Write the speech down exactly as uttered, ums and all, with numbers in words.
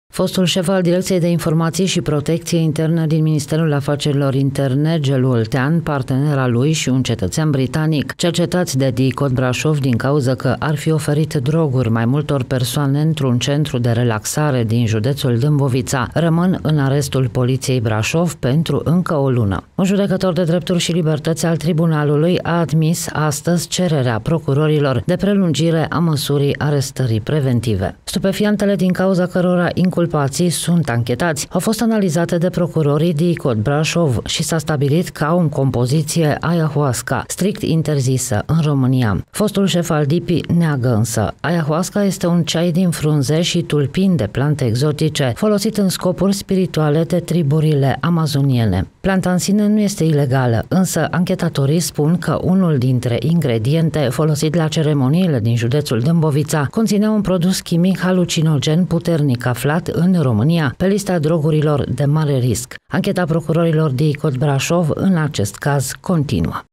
Fostul șef al Direcției de Informații și Protecție Internă din Ministerul Afacerilor Interne, Gelu Oltean, partenera lui și un cetățean britanic, cercetați de DICOT Brașov din cauză că ar fi oferit droguri mai multor persoane într-un centru de relaxare din județul Dâmbovița, rămân în arestul Poliției Brașov pentru încă o lună. Un judecător de drepturi și libertăți al tribunalului a admis astăzi cererea procurorilor de prelungire a măsurii arestării preventive. Stupefiantele din cauza cărora inculpații sunt anchetați au fost analizate de procurorii DICOT Brașov și s-a stabilit că au în compoziție ayahuasca, strict interzisă în România. Fostul șef al D I P I neagă însă. Ayahuasca este un ceai din frunze și tulpini de plante exotice, folosit în scopuri spirituale de triburile amazoniene. Planta în sine nu este ilegală, însă anchetatorii spun că unul dintre ingrediente folosit la ceremoniile din județul Dâmbovița conținea un produs chimic halucinogen puternic aflat în România pe lista drogurilor de mare risc. Ancheta procurorilor DICOT Brașov în acest caz continuă.